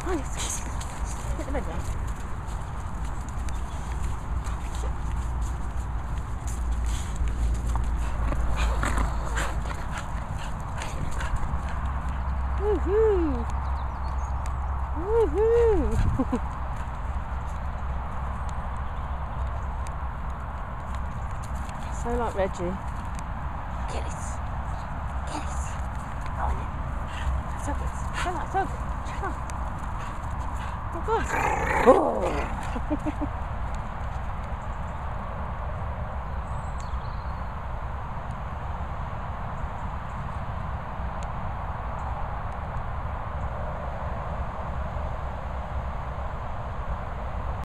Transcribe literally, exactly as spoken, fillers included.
Oh, yes. Get the bed down. Woohoo! Woohoo! So like Reggie. Get it. Get it. Go on it. Tug it. Shut up, tug. Shut up. Oh, good. Oh.